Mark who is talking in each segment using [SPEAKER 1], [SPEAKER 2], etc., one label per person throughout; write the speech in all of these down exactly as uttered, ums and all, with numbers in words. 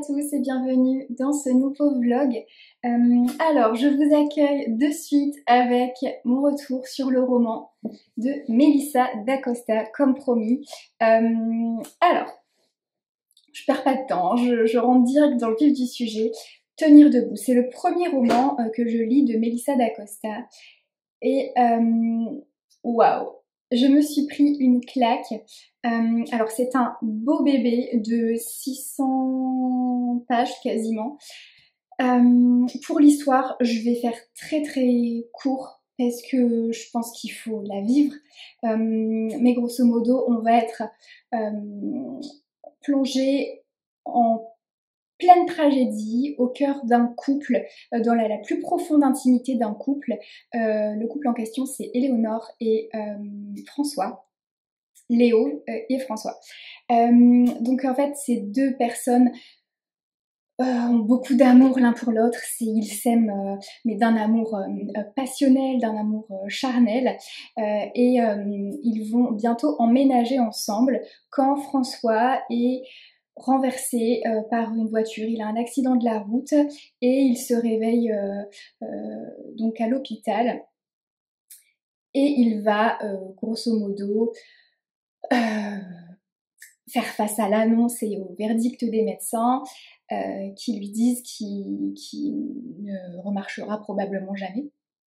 [SPEAKER 1] tous et bienvenue dans ce nouveau vlog. Euh, alors, je vous accueille de suite avec mon retour sur le roman de Melissa d'Acosta, comme promis. Euh, alors, je perds pas de temps, je, je rentre direct dans le vif du sujet. Tenir debout, c'est le premier roman euh, que je lis de Melissa d'Acosta. Et euh, waouh, je me suis pris une claque. Euh, alors c'est un beau bébé de six cents pages quasiment. Euh, pour l'histoire, je vais faire très très court parce que je pense qu'il faut la vivre. Euh, mais grosso modo, on va être euh, plongé en pleine tragédie, au cœur d'un couple, euh, dans la, la plus profonde intimité d'un couple. Euh, le couple en question, c'est Éléonore et euh, François. Léo euh, et François. Euh, donc en fait, ces deux personnes euh, ont beaucoup d'amour l'un pour l'autre. Ils s'aiment, euh, mais d'un amour euh, passionnel, d'un amour euh, charnel. Euh, et euh, ils vont bientôt emménager ensemble quand François est renversé euh, par une voiture. Il a un accident de la route et il se réveille euh, euh, donc à l'hôpital. Et il va, euh, grosso modo, euh, faire face à l'annonce et au verdict des médecins euh, qui lui disent qu'il qu'il ne remarchera probablement jamais.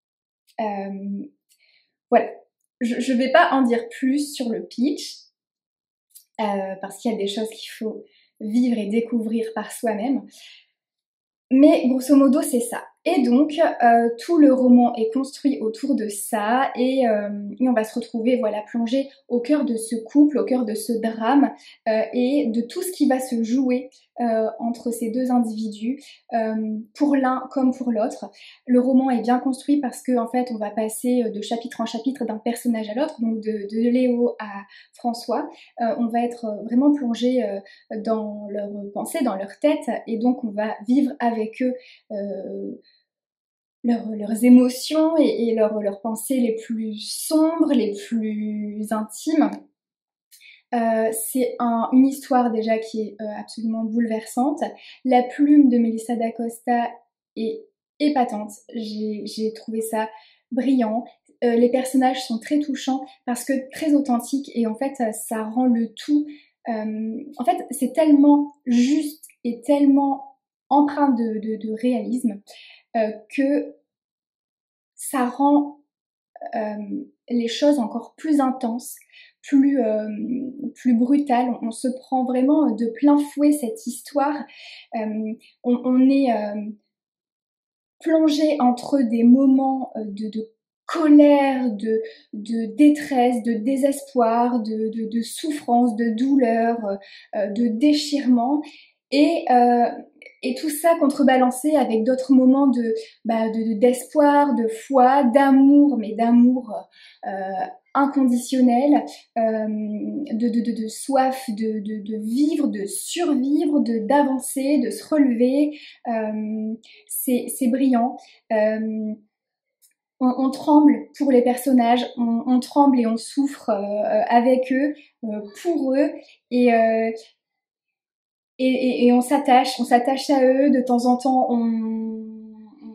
[SPEAKER 1] Euh, voilà. Je ne vais pas en dire plus sur le pitch euh, parce qu'il y a des choses qu'il faut vivre et découvrir par soi-même. Mais grosso modo, c'est ça. Et donc, euh, tout le roman est construit autour de ça et, euh, et on va se retrouver, voilà, plongé au cœur de ce couple, au cœur de ce drame euh, et de tout ce qui va se jouer euh, entre ces deux individus, euh, pour l'un comme pour l'autre. Le roman est bien construit parce que, en fait, on va passer de chapitre en chapitre d'un personnage à l'autre, donc de, de Léo à François. Euh, on va être vraiment plongé euh, dans leurs pensées, dans leur tête, et donc on va vivre avec eux euh, Leur, leurs émotions et, et leurs, leurs pensées les plus sombres, les plus intimes. Euh, c'est un, une histoire déjà qui est euh, absolument bouleversante. La plume de Melissa d'Acosta est épatante. J'ai, j'ai trouvé ça brillant. Euh, les personnages sont très touchants parce que très authentiques et en fait ça rend le tout... Euh, en fait c'est tellement juste et tellement empreint de, de, de réalisme euh, que ça rend euh, les choses encore plus intenses, plus, euh, plus brutales. On, on se prend vraiment de plein fouet cette histoire. Euh, on, on est euh, plongé entre des moments de, de colère, de, de détresse, de désespoir, de, de, de souffrance, de douleur, euh, de déchirement. Et, euh, et tout ça contrebalancé avec d'autres moments de, bah, de, d'espoir, de foi, d'amour, mais d'amour euh, inconditionnel, euh, de, de, de, de soif de, de, de vivre, de survivre, de d'avancer, de se relever. Euh, c'est, c'est brillant. Euh, on, on tremble pour les personnages, on, on tremble et on souffre euh, avec eux, euh, pour eux. Et euh, Et, et, et on s'attache, on s'attache à eux, de temps en temps on, on,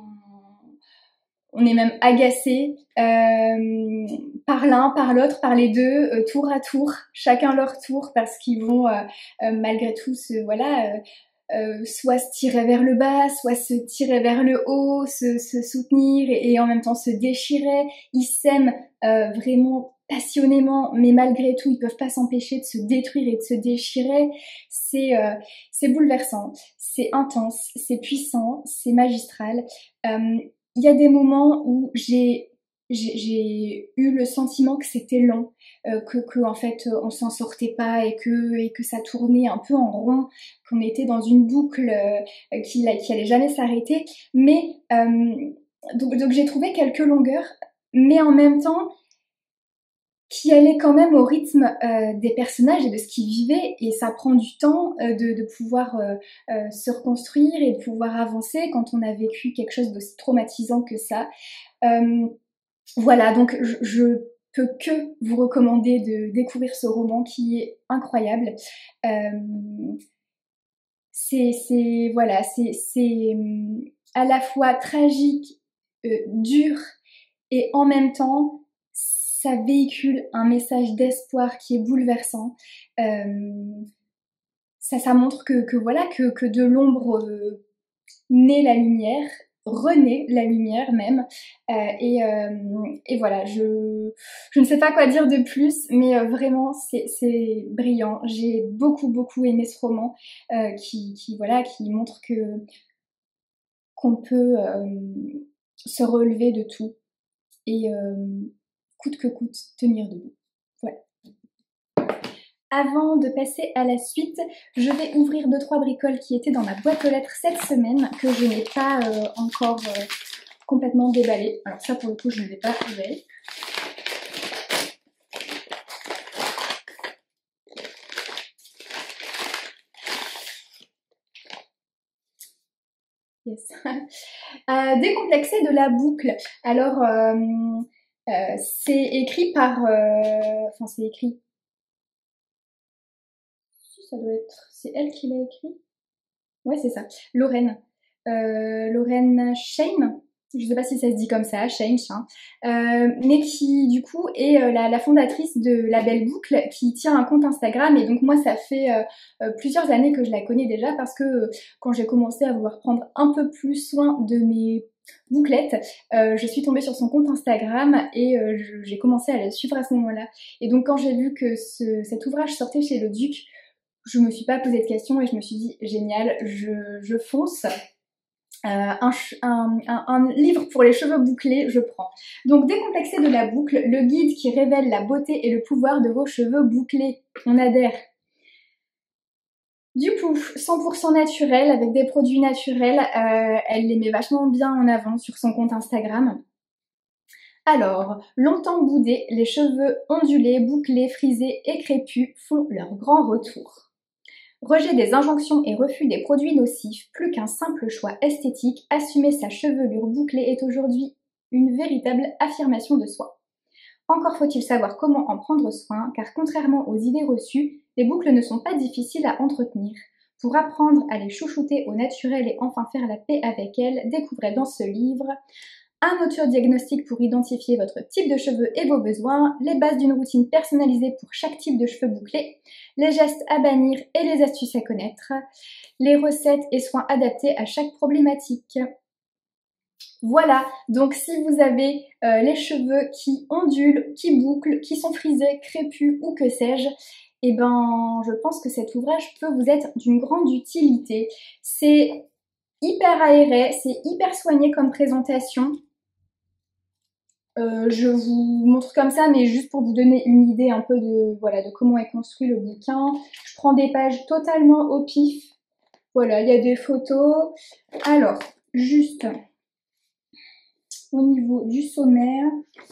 [SPEAKER 1] on est même agacé euh, par l'un, par l'autre, par les deux, euh, tour à tour, chacun leur tour, parce qu'ils vont euh, euh, malgré tout se, voilà, euh, euh, soit se tirer vers le bas, soit se tirer vers le haut, se, se soutenir et, et en même temps se déchirer. Ils s'aiment euh, vraiment passionnément, mais malgré tout, ils peuvent pas s'empêcher de se détruire et de se déchirer. C'est euh, c'est bouleversant, c'est intense, c'est puissant, c'est magistral. Euh, Il y a des moments où j'ai j'ai, j'ai eu le sentiment que c'était long, euh, que, que en fait on s'en sortait pas et que et que ça tournait un peu en rond, qu'on était dans une boucle euh, qui qui allait jamais s'arrêter. Mais euh, donc donc j'ai trouvé quelques longueurs, mais en même temps qui allait quand même au rythme euh, des personnages et de ce qu'ils vivaient, et ça prend du temps euh, de, de pouvoir euh, euh, se reconstruire et de pouvoir avancer quand on a vécu quelque chose d'aussi traumatisant que ça. Euh, voilà, donc je, je peux que vous recommander de découvrir ce roman qui est incroyable. Euh, c'est, voilà, c'est à la fois tragique, euh, dur, et en même temps, ça véhicule un message d'espoir qui est bouleversant. Euh, ça, ça montre que, que voilà, que, que de l'ombre euh, naît la lumière, renaît la lumière même. Euh, et, euh, et voilà, je, je ne sais pas quoi dire de plus, mais euh, vraiment, c'est brillant. J'ai beaucoup, beaucoup aimé ce roman euh, qui, qui, voilà, qui montre que qu'on peut euh, se relever de tout et euh, coûte que coûte tenir debout. Voilà. Avant de passer à la suite, je vais ouvrir deux trois bricoles qui étaient dans ma boîte aux lettres cette semaine, que je n'ai pas euh, encore euh, complètement déballées. Alors ça pour le coup je ne vais pas ouvrir. Yes. euh, décomplexer de la boucle. Alors euh, euh, c'est écrit par... Euh, enfin c'est écrit... Ça doit être... C'est elle qui l'a écrit? Ouais, c'est ça. Lorraine. Euh, Lorraine Shane. Je sais pas si ça se dit comme ça, Shane, hein. Euh, mais qui, du coup, est euh, la, la fondatrice de La Belle Boucle, qui tient un compte Instagram. Et donc, moi, ça fait euh, euh, plusieurs années que je la connais déjà parce que euh, quand j'ai commencé à vouloir prendre un peu plus soin de mes bouclettes, euh, je suis tombée sur son compte Instagram et euh, j'ai commencé à la suivre à ce moment-là. Et donc, quand j'ai vu que ce, cet ouvrage sortait chez Le Duc, je me suis pas posé de questions et je me suis dit génial, je, je fonce. Euh, un, un, un, un livre pour les cheveux bouclés, je prends. Donc décomplexer de la boucle, le guide qui révèle la beauté et le pouvoir de vos cheveux bouclés. On adhère. Du coup, cent pour cent naturel avec des produits naturels, euh, elle les met vachement bien en avant sur son compte Instagram. Alors, longtemps boudés, les cheveux ondulés, bouclés, frisés et crépus font leur grand retour. Rejet des injonctions et refus des produits nocifs, plus qu'un simple choix esthétique, assumer sa chevelure bouclée est aujourd'hui une véritable affirmation de soi. Encore faut-il savoir comment en prendre soin, car contrairement aux idées reçues, les boucles ne sont pas difficiles à entretenir. Pour apprendre à les chouchouter au naturel et enfin faire la paix avec elles, découvrez dans ce livre un autodiagnostic pour identifier votre type de cheveux et vos besoins, les bases d'une routine personnalisée pour chaque type de cheveux bouclés, les gestes à bannir et les astuces à connaître, les recettes et soins adaptés à chaque problématique. Voilà, donc si vous avez euh, les cheveux qui ondulent, qui bouclent, qui sont frisés, crépus ou que sais-je, eh ben je pense que cet ouvrage peut vous être d'une grande utilité. C'est hyper aéré, c'est hyper soigné comme présentation. Euh, je vous montre comme ça, mais juste pour vous donner une idée un peu de, voilà, de comment est construit le bouquin. Je prends des pages totalement au pif. Voilà, il y a des photos. Alors, juste au niveau du sommaire.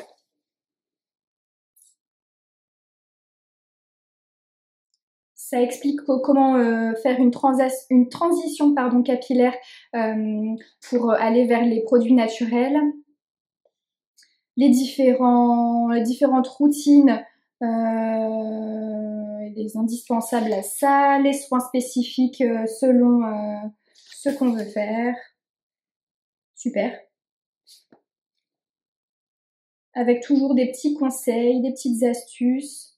[SPEAKER 1] Ça explique comment euh, faire une, une transition pardon, capillaire euh, pour aller vers les produits naturels. Les, différents, les différentes routines, euh, les indispensables à ça, les soins spécifiques euh, selon euh, ce qu'on veut faire. Super. Avec toujours des petits conseils, des petites astuces.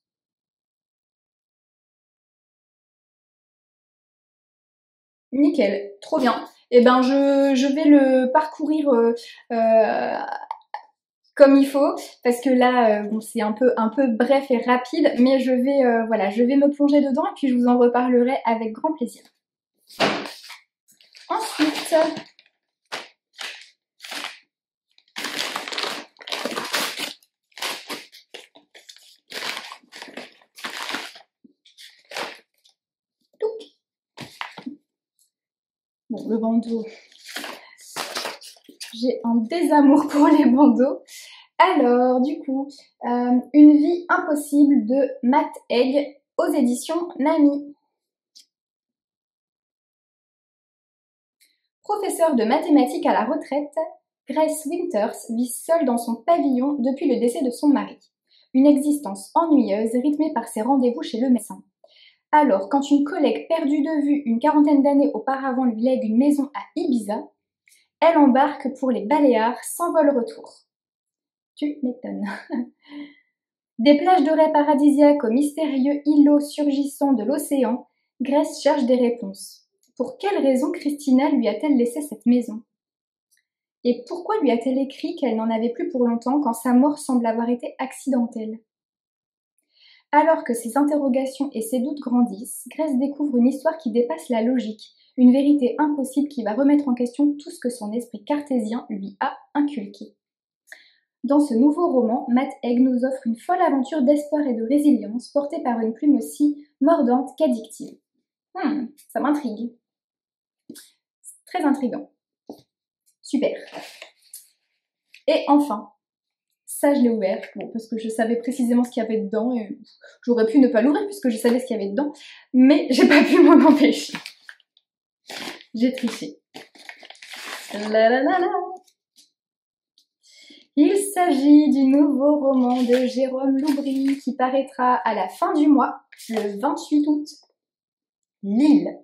[SPEAKER 1] Nickel, trop bien. Eh ben je, je vais le parcourir euh, euh, comme il faut, parce que là, euh, bon, c'est un peu, un peu bref et rapide, mais je vais, euh, voilà, je vais me plonger dedans et puis je vous en reparlerai avec grand plaisir. Ensuite, bon, le bandeau, j'ai un désamour pour les bandeaux. Alors, du coup, euh, Une vie impossible de Matt Haig aux éditions Nami. Professeure de mathématiques à la retraite, Grace Winters vit seule dans son pavillon depuis le décès de son mari. Une existence ennuyeuse rythmée par ses rendez-vous chez le médecin. Alors, quand une collègue perdue de vue une quarantaine d'années auparavant lui lègue une maison à Ibiza, elle embarque pour les Baléares sans vol retour. Tu m'étonnes. Des plages dorées paradisiaques aux mystérieux îlots surgissants de l'océan, Grace cherche des réponses. Pour quelle raison Christina lui a-t-elle laissé cette maison? Et pourquoi lui a-t-elle écrit qu'elle n'en avait plus pour longtemps quand sa mort semble avoir été accidentelle? Alors que ses interrogations et ses doutes grandissent, Grace découvre une histoire qui dépasse la logique, une vérité impossible qui va remettre en question tout ce que son esprit cartésien lui a inculqué. Dans ce nouveau roman, Matt Haig nous offre une folle aventure d'espoir et de résilience portée par une plume aussi mordante qu'addictive. Hmm, ça m'intrigue. C'est très intriguant. Super. Et enfin, ça je l'ai ouvert, bon, parce que je savais précisément ce qu'il y avait dedans, et j'aurais pu ne pas l'ouvrir puisque je savais ce qu'il y avait dedans, mais j'ai pas pu m'en empêcher. J'ai triché. La la la la. Il s'agit du nouveau roman de Jérôme Loubry qui paraîtra à la fin du mois, le vingt-huit août. L'île.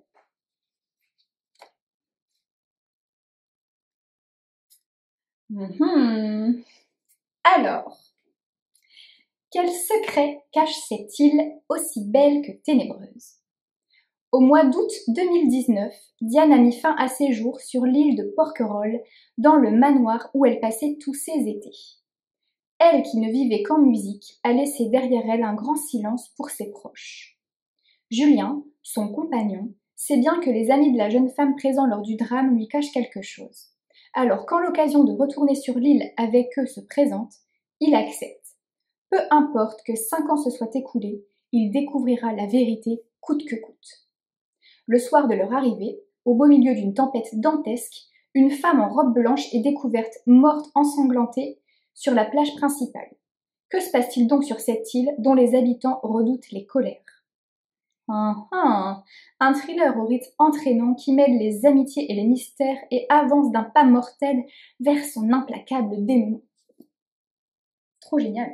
[SPEAKER 1] Mmh. Alors, quel secret cache cette île aussi belle que ténébreuse? Au mois d'août deux mille dix-neuf, Diane a mis fin à ses jours sur l'île de Porquerolles, dans le manoir où elle passait tous ses étés. Elle, qui ne vivait qu'en musique, a laissé derrière elle un grand silence pour ses proches. Julien, son compagnon, sait bien que les amis de la jeune femme présents lors du drame lui cachent quelque chose. Alors, quand l'occasion de retourner sur l'île avec eux se présente, il accepte. Peu importe que cinq ans se soient écoulés, il découvrira la vérité coûte que coûte. Le soir de leur arrivée, au beau milieu d'une tempête dantesque, une femme en robe blanche est découverte morte ensanglantée sur la plage principale. Que se passe-t-il donc sur cette île dont les habitants redoutent les colères? Hum, hum, un thriller au rythme entraînant qui mêle les amitiés et les mystères et avance d'un pas mortel vers son implacable dénouement. Trop génial.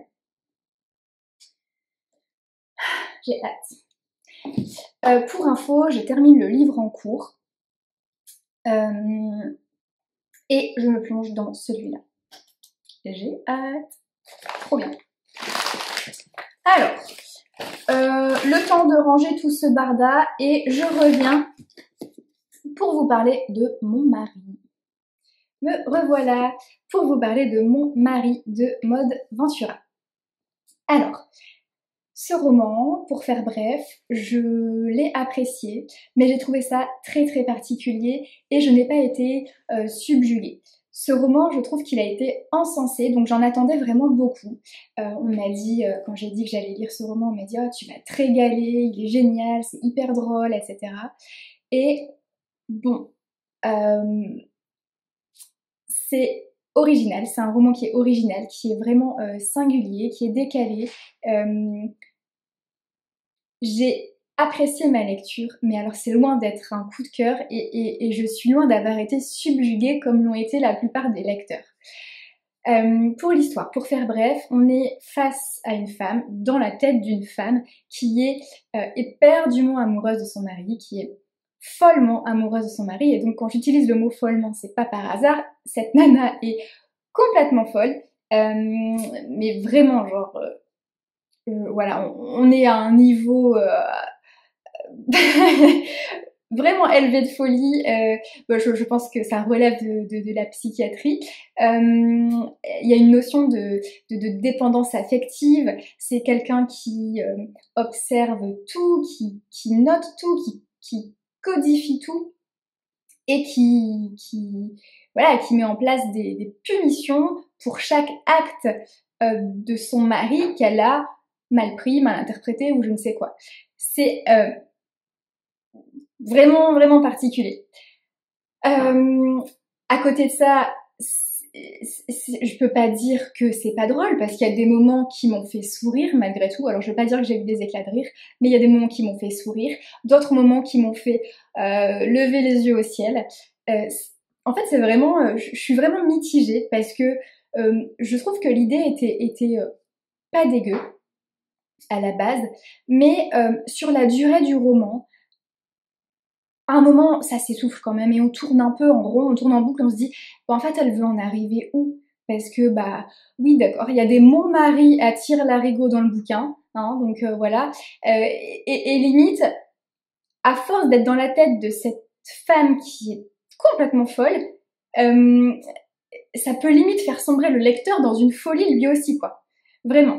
[SPEAKER 1] J'ai hâte. Euh, pour info, je termine le livre en cours euh, et je me plonge dans celui-là. J'ai hâte. Trop bien. Alors, euh, le temps de ranger tout ce barda et je reviens pour vous parler de mon mari. Me revoilà pour vous parler de mon mari de Maud Ventura. Alors, ce roman, pour faire bref, je l'ai apprécié, mais j'ai trouvé ça très très particulier et je n'ai pas été euh, subjuguée. Ce roman, je trouve qu'il a été encensé, donc j'en attendais vraiment beaucoup. Euh, on m'a dit, euh, quand j'ai dit que j'allais lire ce roman, on m'a dit « Oh, tu vas te régaler, il est génial, c'est hyper drôle, et cetera » Et bon, euh, c'est original, c'est un roman qui est original, qui est vraiment euh, singulier, qui est décalé. Euh, j'ai apprécié ma lecture, mais alors c'est loin d'être un coup de cœur et, et, et je suis loin d'avoir été subjuguée comme l'ont été la plupart des lecteurs. Euh, pour l'histoire, pour faire bref, on est face à une femme, dans la tête d'une femme qui est euh, éperdument amoureuse de son mari, qui est follement amoureuse de son mari, et donc quand j'utilise le mot follement, c'est pas par hasard, cette nana est complètement folle, euh, mais vraiment genre, euh, euh, voilà, on, on est à un niveau euh, vraiment élevé de folie. Euh, bah, je, je pense que ça relève de, de, de la psychiatrie. Euh, il y a une notion de, de, de dépendance affective. C'est quelqu'un qui euh, observe tout, qui, qui note tout, qui, qui codifie tout et qui, qui, voilà, qui met en place des, des punitions pour chaque acte euh, de son mari qu'elle a mal pris, mal interprété ou je ne sais quoi. C'est euh, vraiment, vraiment particulier. Euh, à côté de ça, c'est, c'est, je peux pas dire que c'est pas drôle parce qu'il y a des moments qui m'ont fait sourire malgré tout. Alors je veux pas dire que j'ai eu des éclats de rire, mais il y a des moments qui m'ont fait sourire, d'autres moments qui m'ont fait euh, lever les yeux au ciel. Euh, en fait, c'est vraiment, euh, je suis vraiment mitigée parce que euh, je trouve que l'idée était, était euh, pas dégueu. à la base, mais euh, sur la durée du roman, à un moment, ça s'essouffle quand même et on tourne un peu en rond, on tourne en boucle, on se dit, bah, en fait, elle veut en arriver où? Parce que, bah, oui, d'accord, il y a des Montmarie à Tire-Larigot dans le bouquin, hein, donc euh, voilà. Euh, et, et limite, à force d'être dans la tête de cette femme qui est complètement folle, euh, ça peut limite faire sombrer le lecteur dans une folie lui aussi, quoi. Vraiment.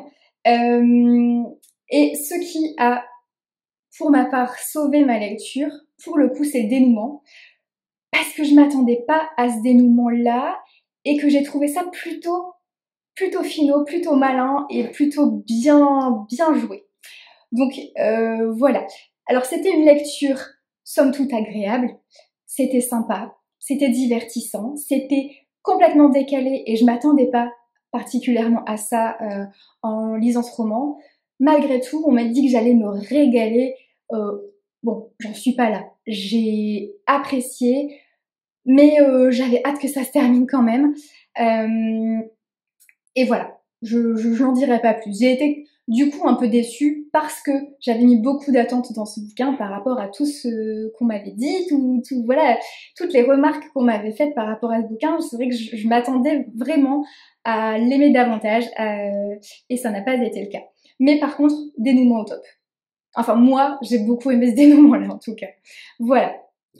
[SPEAKER 1] Euh, et ce qui a, pour ma part, sauvé ma lecture, pour le coup, c'est le dénouement, parce que je m'attendais pas à ce dénouement-là et que j'ai trouvé ça plutôt, plutôt finaux, plutôt malin et plutôt bien, bien joué. Donc euh, voilà. Alors c'était une lecture somme toute agréable, c'était sympa, c'était divertissant, c'était complètement décalé et je m'attendais pas particulièrement à ça euh, en lisant ce roman. Malgré tout, on m'a dit que j'allais me régaler. Euh, bon, j'en suis pas là. J'ai apprécié, mais euh, j'avais hâte que ça se termine quand même. Euh, et voilà, je, je, je n'en dirai pas plus. J'ai été du coup un peu déçue parce que j'avais mis beaucoup d'attentes dans ce bouquin par rapport à tout ce qu'on m'avait dit, tout, tout, voilà, toutes les remarques qu'on m'avait faites par rapport à ce bouquin. C'est vrai que je, je m'attendais vraiment à l'aimer davantage euh, et ça n'a pas été le cas. Mais par contre, dénouement au top. Enfin moi, j'ai beaucoup aimé ce dénouement-là en tout cas. Voilà.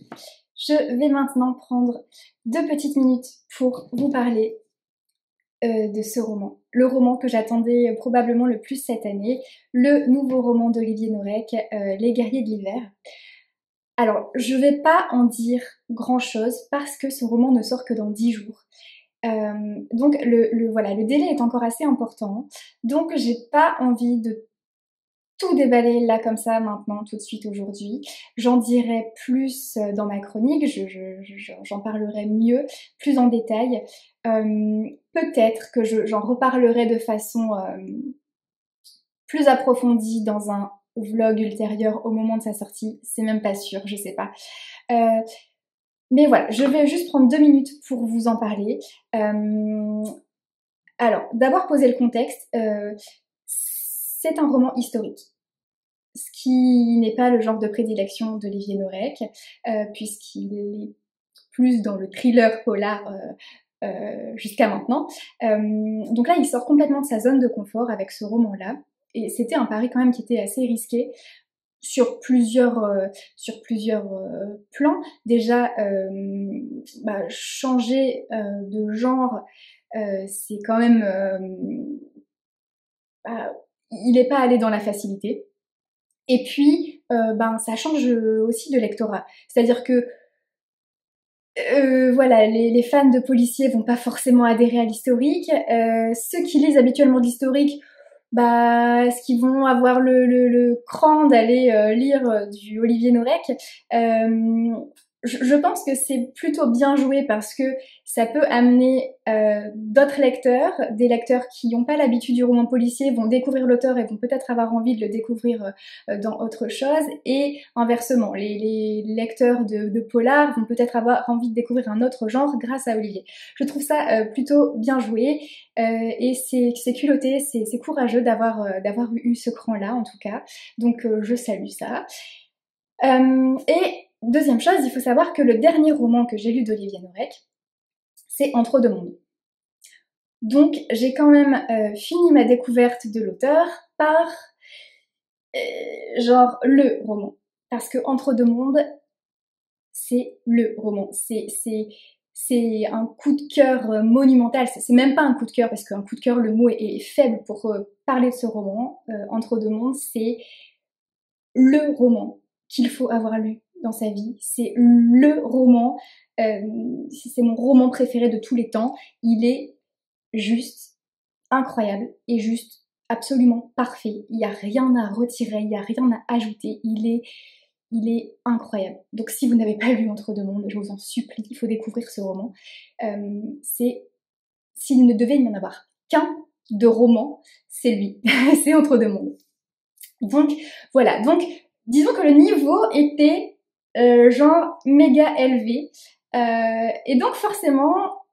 [SPEAKER 1] Je vais maintenant prendre deux petites minutes pour vous parler euh, de ce roman. Le roman que j'attendais probablement le plus cette année, le nouveau roman d'Olivier Norek, euh, Les Guerriers de l'Hiver. Alors, je vais pas en dire grand-chose parce que ce roman ne sort que dans dix jours. Euh, donc le, le, voilà, le délai est encore assez important. Donc j'ai pas envie de tout déballer là comme ça maintenant, tout de suite aujourd'hui. J'en dirai plus dans ma chronique, je, je, je, j'en parlerai mieux, plus en détail. Euh, peut-être que je, j'en reparlerai de façon euh, plus approfondie dans un vlog ultérieur au moment de sa sortie. C'est même pas sûr, je sais pas. Euh, mais voilà, je vais juste prendre deux minutes pour vous en parler. Euh, alors, d'abord poser le contexte. Euh, c'est un roman historique. Ce qui n'est pas le genre de prédilection d'Olivier Norek, euh, puisqu'il est plus dans le thriller polar euh, euh, jusqu'à maintenant. Euh, donc là, il sort complètement de sa zone de confort avec ce roman-là, et c'était un pari quand même qui était assez risqué sur plusieurs, euh, sur plusieurs euh, plans. Déjà, euh, bah, changer euh, de genre, euh, c'est quand même... Euh, bah, il n'est pas allé dans la facilité. Et puis, euh, ben, ça change aussi de lectorat. C'est-à-dire que, euh, voilà, les, les fans de policiers vont pas forcément adhérer à l'historique. Euh, ceux qui lisent habituellement de l'historique, bah, est-ce qu'ils vont avoir le, le, le cran d'aller euh, lire du Olivier Norek? euh, je, je pense que c'est plutôt bien joué parce que ça peut amener euh, d'autres lecteurs, des lecteurs qui n'ont pas l'habitude du roman policier, vont découvrir l'auteur et vont peut-être avoir envie de le découvrir euh, dans autre chose, et inversement, les, les lecteurs de, de polar vont peut-être avoir envie de découvrir un autre genre grâce à Olivier. Je trouve ça euh, plutôt bien joué euh, et c'est, c'est culotté, c'est, c'est courageux d'avoir, euh, d'avoir eu ce cran-là en tout cas, donc euh, je salue ça. Euh, et deuxième chose, il faut savoir que le dernier roman que j'ai lu d'Olivier Norek, c'est Entre deux mondes. Donc j'ai quand même euh, fini ma découverte de l'auteur par euh, genre le roman. Parce que Entre deux mondes, c'est le roman. C'est, c'est, c'est un coup de cœur monumental. C'est même pas un coup de cœur, parce qu'un coup de cœur, le mot est, est faible pour euh, parler de ce roman. Euh, Entre deux mondes, c'est le roman qu'il faut avoir lu dans sa vie. C'est le roman, euh, c'est mon roman préféré de tous les temps. Il est juste incroyable et juste absolument parfait. Il n'y a rien à retirer, il n'y a rien à ajouter. Il est, il est incroyable. Donc si vous n'avez pas lu Entre deux mondes, je vous en supplie, il faut découvrir ce roman. Euh, c'est, s'il ne devait y en avoir qu'un de roman, c'est lui. C'est Entre deux mondes. Donc voilà, donc disons que le niveau était euh, genre méga élevé. Euh, et donc forcément,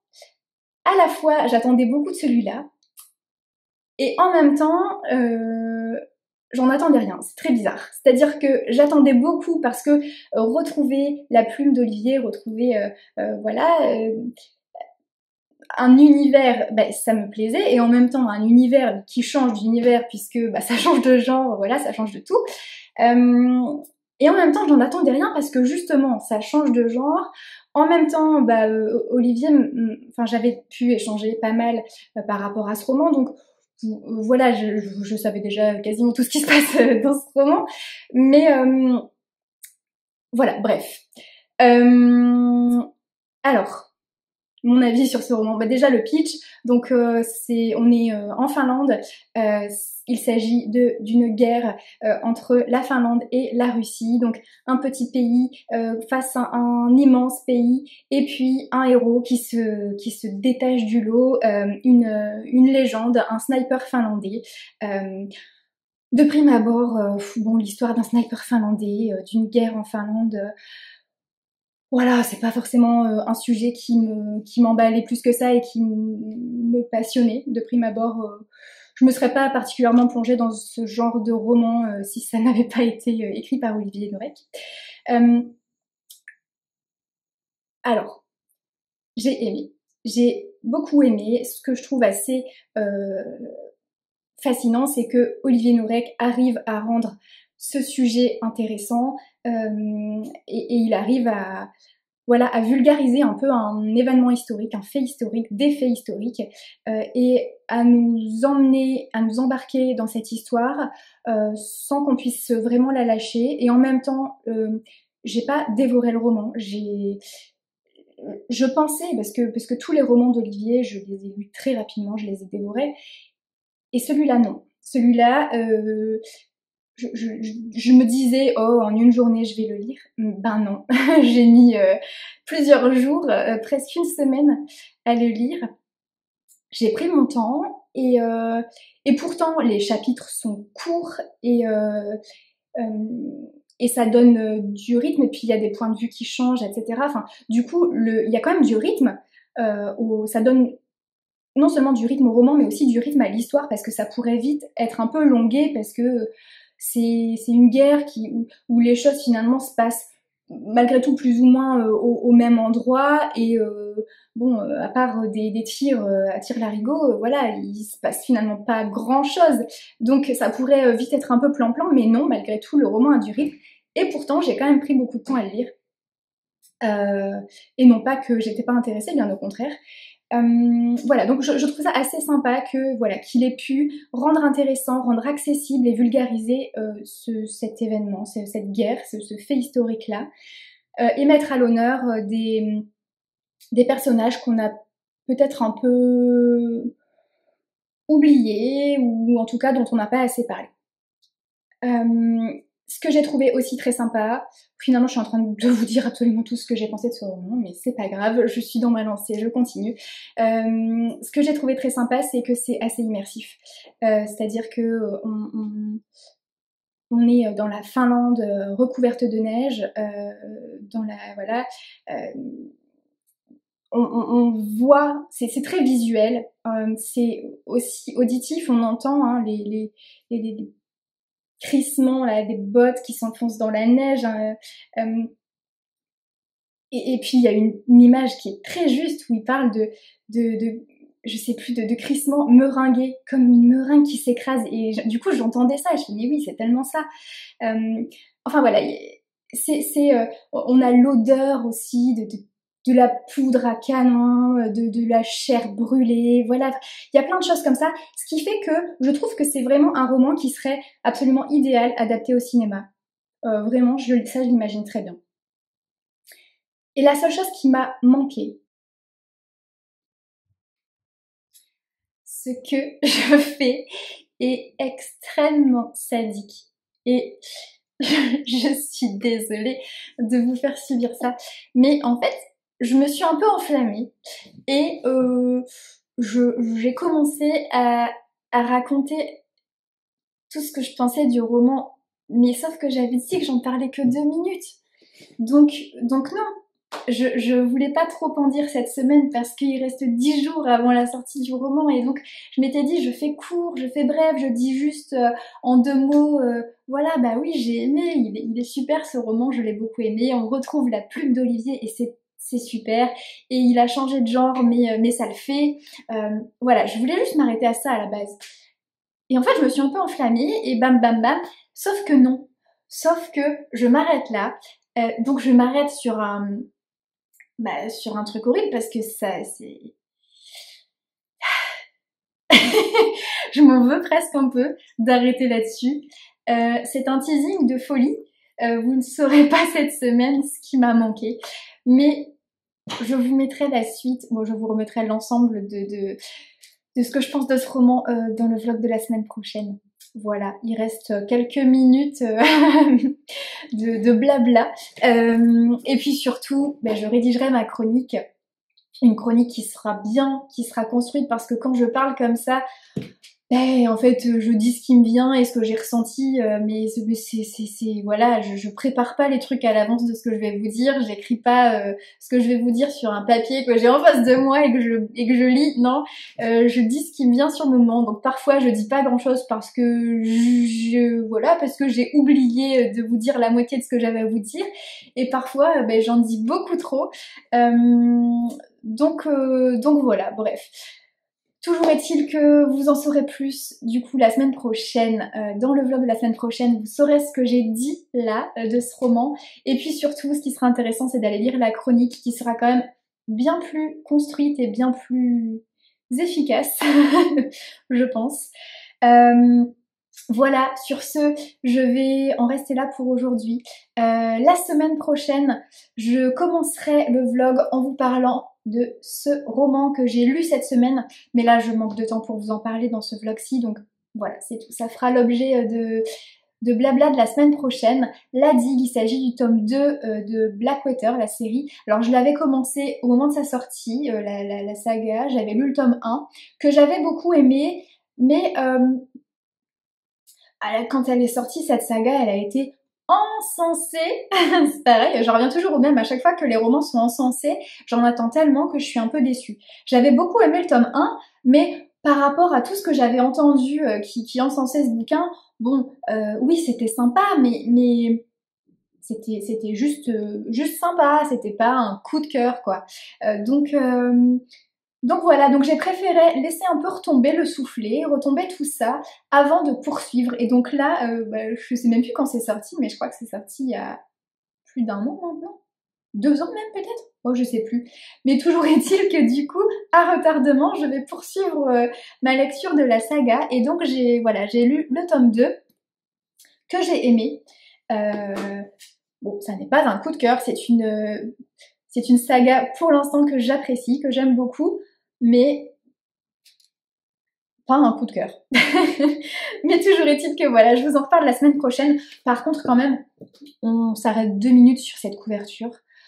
[SPEAKER 1] à la fois j'attendais beaucoup de celui-là, et en même temps, euh, j'en attendais rien, c'est très bizarre. C'est-à-dire que j'attendais beaucoup parce que euh, retrouver la plume d'Olivier, retrouver, euh, euh, voilà, euh, un univers, bah, ça me plaisait, et en même temps un univers qui change d'univers puisque bah, ça change de genre, voilà, ça change de tout. Euh, et en même temps, j'en attendais rien parce que justement, ça change de genre. En même temps, bah, euh, Olivier, enfin, j'avais pu échanger pas mal euh, par rapport à ce roman, donc voilà, je, je savais déjà quasiment tout ce qui se passe dans ce roman, mais euh, voilà, bref. Euh, alors, mon avis sur ce roman, bah déjà le pitch, donc euh, c'est, on est euh, en Finlande, euh, il s'agit de d'une guerre euh, entre la Finlande et la Russie, donc un petit pays euh, face à un immense pays, et puis un héros qui se qui se détache du lot, euh, une une légende, un sniper finlandais. Euh, de prime abord, euh, bon, l'histoire d'un sniper finlandais, euh, d'une guerre en Finlande. Euh, voilà, c'est pas forcément euh, un sujet qui me qui m'emballait plus que ça et qui me passionnait de prime abord. Euh, je me serais pas particulièrement plongée dans ce genre de roman euh, si ça n'avait pas été euh, écrit par Olivier Norek. Euh, alors, j'ai aimé, j'ai beaucoup aimé. Ce que je trouve assez euh, fascinant, c'est que Olivier Norek arrive à rendre ce sujet intéressant euh, et, et il arrive à voilà, à vulgariser un peu un événement historique, un fait historique, des faits historiques, euh, et à nous emmener, à nous embarquer dans cette histoire euh, sans qu'on puisse vraiment la lâcher. Et en même temps, euh, j'ai pas dévoré le roman. J'ai, je pensais, parce que parce que tous les romans d'Olivier, je les ai lus très rapidement, je les ai dévorés. Et celui-là, non. Celui-là, euh, je, je, je me disais, oh, en une journée, je vais le lire. Ben non, j'ai mis euh, plusieurs jours, euh, presque une semaine à le lire. J'ai pris mon temps et, euh, et pourtant, les chapitres sont courts et, euh, euh, et ça donne euh, du rythme. Et puis, il y a des points de vue qui changent, et cetera. Enfin, du coup, le, il y a quand même du rythme. Euh, où ça donne non seulement du rythme au roman, mais aussi du rythme à l'histoire, parce que ça pourrait vite être un peu longué, parce que c'est c'est une guerre qui où, où les choses finalement se passent malgré tout plus ou moins euh, au, au même endroit, et euh, bon, euh, à part des, des tirs euh, à tir-larigot, euh, voilà, il se passe finalement pas grand-chose. Donc ça pourrait euh, vite être un peu plan-plan, mais non, malgré tout, le roman a du rythme, et pourtant j'ai quand même pris beaucoup de temps à le lire. Euh, et non pas que j'étais pas intéressée, bien au contraire. Euh, voilà, donc je, je trouve ça assez sympa que voilà qu'il ait pu rendre intéressant, rendre accessible et vulgariser euh, ce, cet événement, ce, cette guerre, ce, ce fait historique-là, euh, et mettre à l'honneur euh, des, des personnages qu'on a peut-être un peu oubliés, ou en tout cas dont on n'a pas assez parlé. Euh, ce que j'ai trouvé aussi très sympa, finalement je suis en train de vous dire absolument tout ce que j'ai pensé de ce roman, mais c'est pas grave, je suis dans ma lancée, je continue. Euh, ce que j'ai trouvé très sympa, c'est que c'est assez immersif. Euh, c'est-à-dire que on, on, on est dans la Finlande euh, recouverte de neige, euh, dans la voilà. Euh, on, on, on voit, c'est très visuel, euh, c'est aussi auditif, on entend hein, les, les, les, les crissement là, des bottes qui s'enfoncent dans la neige. Hein, euh, et, et puis il y a une, une image qui est très juste où il parle de, de, de je sais plus, de, de crissement meringué, comme une meringue qui s'écrase. Et je, du coup, j'entendais ça. Et je me dis, oui, c'est tellement ça. Euh, enfin voilà, c'est, c'est, euh, on a l'odeur aussi de, de de la poudre à canon, de, de la chair brûlée, voilà. Il y a plein de choses comme ça, ce qui fait que je trouve que c'est vraiment un roman qui serait absolument idéal adapté au cinéma. Euh, vraiment, je, ça je l'imagine très bien. Et la seule chose qui m'a manqué, ce que je fais est extrêmement sadique. Et je suis désolée de vous faire subir ça. Mais en fait, je me suis un peu enflammée et euh, je, j'ai commencé à, à raconter tout ce que je pensais du roman. Mais sauf que j'avais dit que j'en parlais que deux minutes. Donc, donc non. je, je voulais pas trop en dire cette semaine parce qu'il reste dix jours avant la sortie du roman et donc je m'étais dit je fais court, je fais bref, je dis juste euh, en deux mots, euh, voilà, bah oui, j'ai aimé, il est, il est super ce roman, je l'ai beaucoup aimé, on retrouve la plume d'Olivier et c'est c'est super, et il a changé de genre mais, mais ça le fait, euh, voilà, je voulais juste m'arrêter à ça à la base. Et en fait je me suis un peu enflammée et bam bam bam, sauf que non, sauf que je m'arrête là, euh, donc je m'arrête sur un... Bah, sur un truc horrible parce que ça, c'est... Je m'en veux presque un peu d'arrêter là-dessus. Euh, c'est un teasing de folie. Euh, vous ne saurez pas cette semaine ce qui m'a manqué. Mais je vous mettrai la suite. Bon, je vous remettrai l'ensemble de, de, de ce que je pense de ce roman euh, dans le vlog de la semaine prochaine. Voilà, il reste quelques minutes euh, de, de blabla. Euh, et puis surtout, ben, je rédigerai ma chronique. Une chronique qui sera bien, qui sera construite, parce que quand je parle comme ça, ben, en fait, je dis ce qui me vient et ce que j'ai ressenti, euh, mais c'est, c'est, c'est, voilà, je, je prépare pas les trucs à l'avance de ce que je vais vous dire, j'écris pas euh, ce que je vais vous dire sur un papier que j'ai en face de moi et que je, et que je lis, non, euh, je dis ce qui me vient sur le moment, donc parfois je dis pas grand chose parce que je, je voilà, parce que j'ai oublié de vous dire la moitié de ce que j'avais à vous dire, et parfois, ben, j'en dis beaucoup trop, euh, donc, euh, donc voilà, bref. Toujours est-il que vous en saurez plus du coup la semaine prochaine, euh, dans le vlog de la semaine prochaine, vous saurez ce que j'ai dit là euh, de ce roman, et puis surtout ce qui sera intéressant c'est d'aller lire la chronique qui sera quand même bien plus construite et bien plus efficace, je pense. Euh, Voilà, sur ce, je vais en rester là pour aujourd'hui. Euh, la semaine prochaine, je commencerai le vlog en vous parlant de ce roman que j'ai lu cette semaine. Mais là, je manque de temps pour vous en parler dans ce vlog-ci, donc voilà, c'est tout. Ça fera l'objet de, de blabla de la semaine prochaine. Là dit, il s'agit du tome deux euh, de Blackwater, la série. Alors, je l'avais commencé au moment de sa sortie, euh, la, la, la saga. J'avais lu le tome un, que j'avais beaucoup aimé, mais... Euh, quand elle est sortie, cette saga, elle a été encensée. C'est pareil, je reviens toujours au même, à chaque fois que les romans sont encensés, j'en attends tellement que je suis un peu déçue. J'avais beaucoup aimé le tome un, mais par rapport à tout ce que j'avais entendu euh, qui, qui encensait ce bouquin, bon, euh, oui, c'était sympa, mais... mais... C'était, c'était juste, euh, juste sympa, c'était pas un coup de cœur, quoi. Euh, donc, euh, donc voilà, donc j'ai préféré laisser un peu retomber le soufflet, retomber tout ça, avant de poursuivre. Et donc là, euh, bah, je sais même plus quand c'est sorti, mais je crois que c'est sorti il y a plus d'un an maintenant. Deux ans même peut-être. Oh, je sais plus. Mais toujours est-il que du coup, à retardement, je vais poursuivre euh, ma lecture de la saga. Et donc j'ai, voilà, j'ai lu le tome deux, que j'ai aimé. Euh, bon, ça n'est pas un coup de cœur, c'est une, c'est une saga pour l'instant que j'apprécie, que j'aime beaucoup, mais pas un coup de cœur. Mais toujours est-il que voilà, je vous en reparle la semaine prochaine. Par contre, quand même, on s'arrête deux minutes sur cette couverture.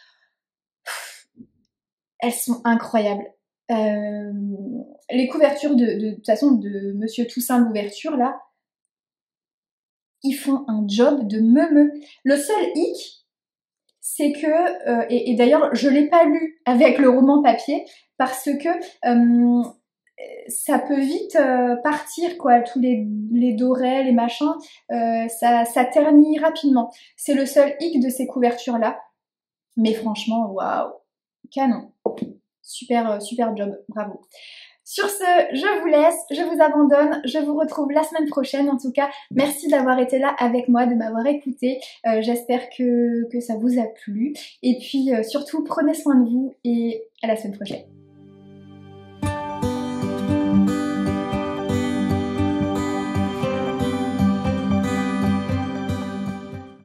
[SPEAKER 1] Elles sont incroyables. Euh, les couvertures de, de, de toute façon de Monsieur Toussaint l'ouverture là, ils font un job de meumeux. Le seul hic, c'est que, euh, et, et d'ailleurs je l'ai pas lu avec le roman papier, parce que euh, ça peut vite euh, partir, quoi, tous les, les dorés, les machins, euh, ça, ça ternit rapidement. C'est le seul hic de ces couvertures-là. Mais franchement, waouh, canon. Super, euh, super job, bravo. Sur ce, je vous laisse, je vous abandonne, je vous retrouve la semaine prochaine. En tout cas, merci d'avoir été là avec moi, de m'avoir écouté. Euh, J'espère que, que ça vous a plu. Et puis, euh, surtout, prenez soin de vous et à la semaine prochaine.